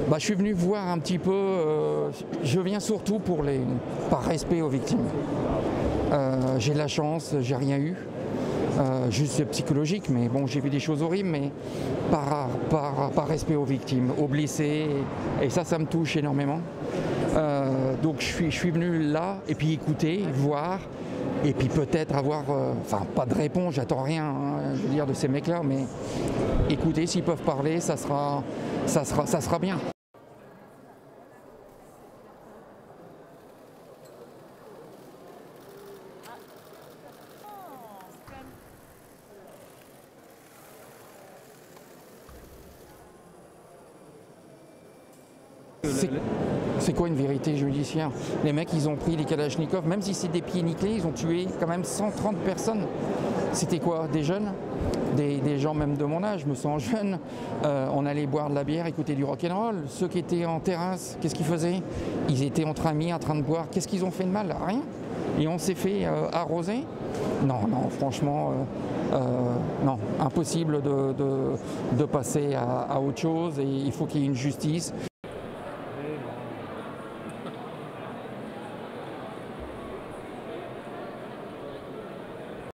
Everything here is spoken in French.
Je suis venu voir un petit peu, je viens surtout par respect aux victimes. J'ai de la chance, j'ai rien eu, juste psychologique, mais bon, j'ai vu des choses horribles, mais par respect aux victimes, aux blessés, et ça me touche énormément. Donc je suis venu là, et puis écouter, voir, et puis peut-être avoir, pas de réponse, j'attends rien, je veux dire, de ces mecs-là, mais écouter, s'ils peuvent parler, ça sera bien. C'est quoi une vérité judiciaire? Les mecs, ils ont pris les Kalachnikov, même si c'est des pieds nickelés, ils ont tué quand même 130 personnes. C'était quoi? Des jeunes? Des gens même de mon âge, je me sens jeune. On allait boire de la bière, écouter du rock'n'roll. Ceux qui étaient en terrasse, qu'est-ce qu'ils faisaient? Ils étaient entre amis, en train de boire. Qu'est-ce qu'ils ont fait de mal? Rien. Et on s'est fait arroser? Non, franchement, non, impossible de passer à autre chose, et il faut qu'il y ait une justice.